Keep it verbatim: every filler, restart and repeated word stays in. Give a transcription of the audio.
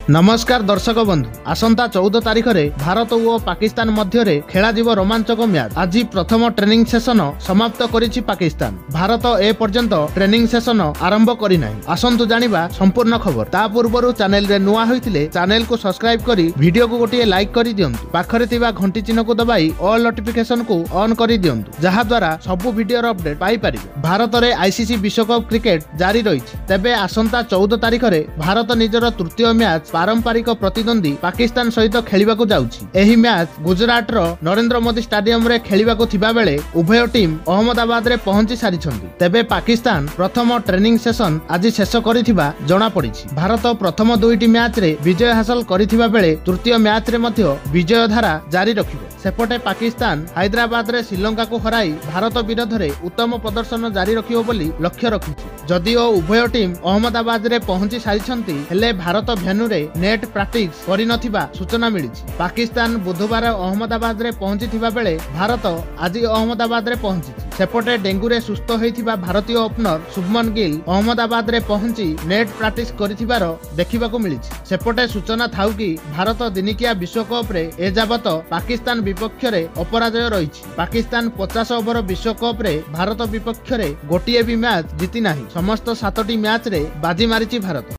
नमस्कार दर्शक बंधु आसंता चौदह तारिख रे भारत और पाकिस्तान मध्य खेला रोमांचक मैच। आज प्रथम ट्रेनिंग सेशन समाप्त करिछि पाकिस्तान। भारत ए पर्यंत ट्रेनिंग सेशन आरंभ करि नाही। आसंतु जानिबा संपूर्ण खबर। ता पूर्वरु चैनल रे नुआ होइतिले चैनल को सब्सक्राइब करी वीडियो को गोटे लाइक करि दियंतु। पाखरे थिबा घंटी चिन्ह को दबाई ऑल नोटिफिकेशन को ऑन करि दियंतु, जहा द्वारा सबु वीडियो अपडेट पाई परिबे। भारत रे आईसीसी विश्वकप क्रिकेट जारी रहिछि। तेबे आसंता चौदह तारिख रे भारत निजर तृतीय मैच पारंपरिक प्रतिद्वंदी पाकिस्तान सहित खेलिबाकू जाउछि। एही मैच गुजरात रो नरेंद्र मोदी स्टेडियम रे खेलिबाकू थिबा बेले उभय टीम अहमदाबाद रे पहुंची सारिछन्ति। तेबे पाकिस्तान प्रथम ट्रेनिंग सेशन आज शेष करिथिबा जणा पड़िछि। भारत प्रथम दुईटी मैच रे विजय हासिल करिथिबा बेले तृतीय मैच रे मध्य विजय धारा जारी रखिबे। सेपटे पाकिस्तान हैदराबाद रे श्रीलंका को हराई भारत विरोध रे उत्तम प्रदर्शन जारी रखिबो बोली लक्ष्य रखिछि। जदिओ उभय टीम अहमदाबाद रे पहुंची सारिछन्ति, हेले भारत भेन्यू रे नेट प्रैक्टिस करि नथिबा सूचना मिलिछि। पाकिस्तान बुधवार अहमदाबाद रे पहुंची बेले भारत आज अहमदाबाद रे पहुंची। सेपटे डेंगू रे सुस्थ होइथिबा भारतीय ओपनर शुभमन गिल अहमदाबाद रे पहुंची नेट प्रैक्टिस करिथिबार देखिबाकू मिलिछि। सेपटे सूचना थाउ कि भारत दिनिकिया विश्वकप रे ए जाबत पाकिस्तान विपक्ष रे अपराजय रहिछि। पाकिस्तान पचास ओवर विश्वकप रे भारत विपक्ष रे गोटिए भी मैच जीति नाही। समस्त सातटी मैच रे बाजी मारिछि भारत।